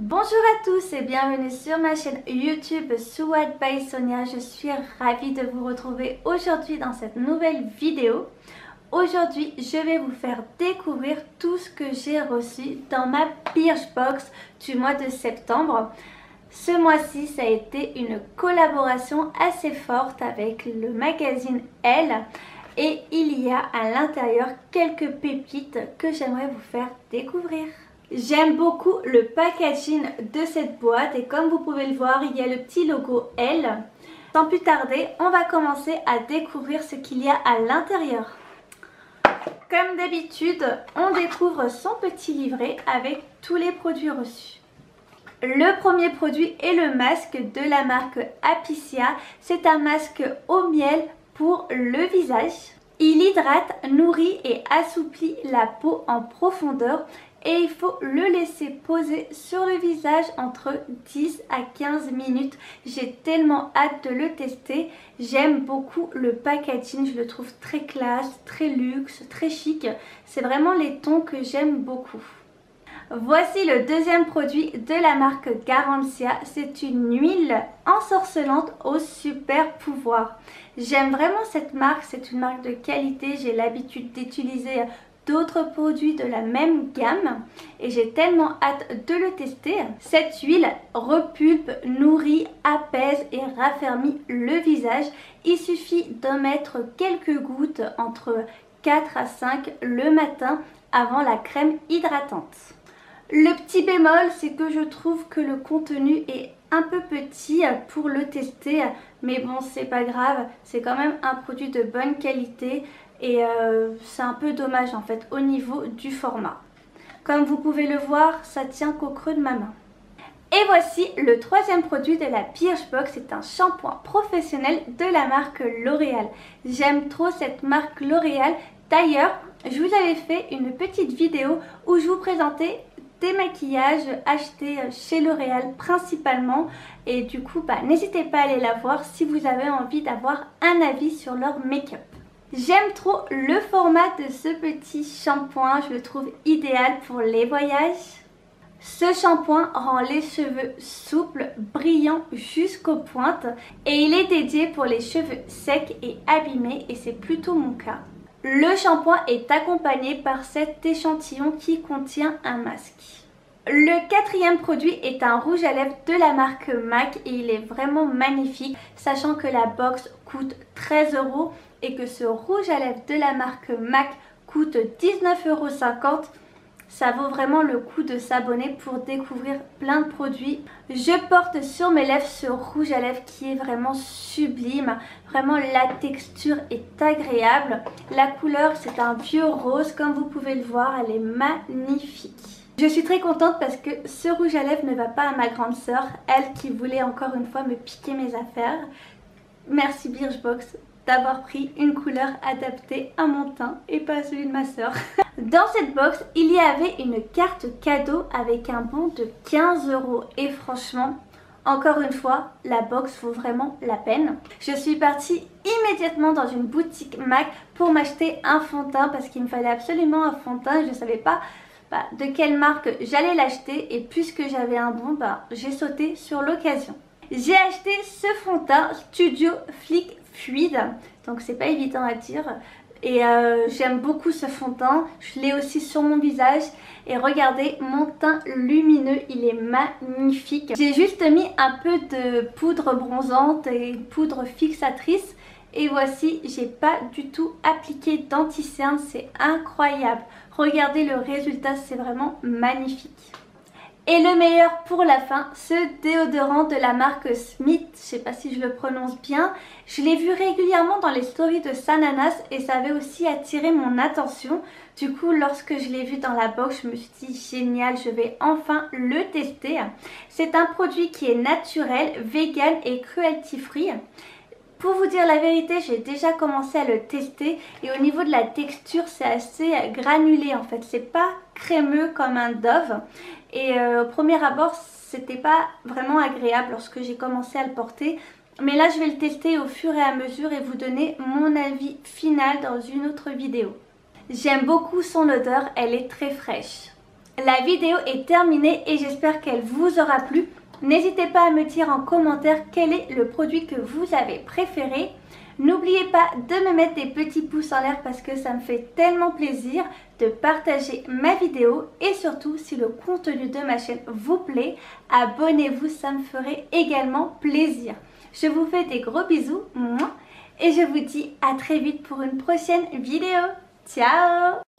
Bonjour à tous et bienvenue sur ma chaîne YouTube Souhaite by Sonia. Je suis ravie de vous retrouver aujourd'hui dans cette nouvelle vidéo. Aujourd'hui, je vais vous faire découvrir tout ce que j'ai reçu dans ma Birchbox du mois de septembre. Ce mois-ci, ça a été une collaboration assez forte avec le magazine Elle et il y a à l'intérieur quelques pépites que j'aimerais vous faire découvrir. J'aime beaucoup le packaging de cette boîte et comme vous pouvez le voir, il y a le petit logo Elle. Sans plus tarder, on va commencer à découvrir ce qu'il y a à l'intérieur. Comme d'habitude, on découvre son petit livret avec tous les produits reçus. Le premier produit est le masque de la marque Apicea. C'est un masque au miel pour le visage. Il hydrate, nourrit et assouplit la peau en profondeur. Et il faut le laisser poser sur le visage entre 10 à 15 minutes. J'ai tellement hâte de le tester. J'aime beaucoup le packaging, je le trouve très classe, très luxe, très chic. C'est vraiment les tons que j'aime beaucoup. Voici le deuxième produit de la marque Garancia. C'est une huile ensorcelante au super pouvoir. J'aime vraiment cette marque, c'est une marque de qualité. J'ai l'habitude d'utiliser d'autres produits de la même gamme et j'ai tellement hâte de le tester. Cette huile repulpe, nourrit, apaise et raffermit le visage. Il suffit d'en mettre quelques gouttes entre 4 à 5 le matin avant la crème hydratante. Le petit bémol, c'est que je trouve que le contenu est un peu petit pour le tester, mais bon, c'est pas grave, c'est quand même un produit de bonne qualité. Et c'est un peu dommage en fait au niveau du format. Comme vous pouvez le voir, ça tient qu'au creux de ma main. Et voici le troisième produit de la Birchbox. C'est un shampoing professionnel de la marque L'Oréal. J'aime trop cette marque L'Oréal. D'ailleurs, je vous avais fait une petite vidéo où je vous présentais des maquillages achetés chez L'Oréal principalement. Et du coup, n'hésitez pas à aller la voir si vous avez envie d'avoir un avis sur leur make-up. J'aime trop le format de ce petit shampoing, je le trouve idéal pour les voyages. Ce shampoing rend les cheveux souples, brillants jusqu'aux pointes et il est dédié pour les cheveux secs et abîmés et c'est plutôt mon cas. Le shampoing est accompagné par cet échantillon qui contient un masque. Le quatrième produit est un rouge à lèvres de la marque MAC et il est vraiment magnifique, sachant que la box coûte 13 € et que ce rouge à lèvres de la marque MAC coûte 19,50 €. Ça vaut vraiment le coup de s'abonner pour découvrir plein de produits. Je porte sur mes lèvres ce rouge à lèvres qui est vraiment sublime. Vraiment la texture est agréable. La couleur c'est un vieux rose comme vous pouvez le voir, elle est magnifique. Je suis très contente parce que ce rouge à lèvres ne va pas à ma grande sœur, elle qui voulait encore une fois me piquer mes affaires. Merci Birchbox d'avoir pris une couleur adaptée à mon teint et pas à celui de ma sœur. Dans cette box, il y avait une carte cadeau avec un bon de 15 € et franchement, encore une fois, la box vaut vraiment la peine. Je suis partie immédiatement dans une boutique MAC pour m'acheter un fond de teint parce qu'il me fallait absolument un fond de teint et je ne savais pas de quelle marque j'allais l'acheter et puisque j'avais un bon, j'ai sauté sur l'occasion. J'ai acheté ce fond de teint Studio Flick Fluide, donc c'est pas évident à dire et j'aime beaucoup ce fond de teint, je l'ai aussi sur mon visage et regardez mon teint lumineux, il est magnifique. J'ai juste mis un peu de poudre bronzante et poudre fixatrice et voici, j'ai pas du tout appliqué d'anti-cerne, c'est incroyable. Regardez le résultat, c'est vraiment magnifique. Et le meilleur pour la fin, ce déodorant de la marque Smith, je sais pas si je le prononce bien. Je l'ai vu régulièrement dans les stories de Sananas et ça avait aussi attiré mon attention. Du coup, lorsque je l'ai vu dans la box, je me suis dit génial, je vais enfin le tester. C'est un produit qui est naturel, vegan et cruelty free. Pour vous dire la vérité, j'ai déjà commencé à le tester et au niveau de la texture, c'est assez granulé en fait. C'est pas crémeux comme un Dove et au premier abord, c'était pas vraiment agréable lorsque j'ai commencé à le porter. Mais là, je vais le tester au fur et à mesure et vous donner mon avis final dans une autre vidéo. J'aime beaucoup son odeur, elle est très fraîche. La vidéo est terminée et j'espère qu'elle vous aura plu. N'hésitez pas à me dire en commentaire quel est le produit que vous avez préféré. N'oubliez pas de me mettre des petits pouces en l'air parce que ça me fait tellement plaisir de partager ma vidéo. Et surtout, si le contenu de ma chaîne vous plaît, abonnez-vous, ça me ferait également plaisir. Je vous fais des gros bisous et je vous dis à très vite pour une prochaine vidéo. Ciao!